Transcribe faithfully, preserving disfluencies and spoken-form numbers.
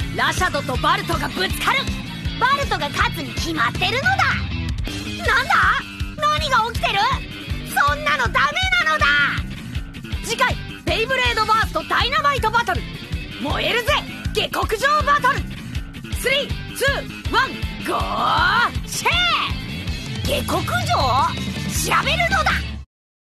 ラシャドとバルトがぶつかる。バルトが勝つに決まってるのだ。なんだ、何が起きてる。そんなのダメなのだ。次回ベイブレードバーストダイナマイトバトル、燃えるぜ下克上バトル。スリー、ツー、ワン、ゴーシェー。下克上調べるの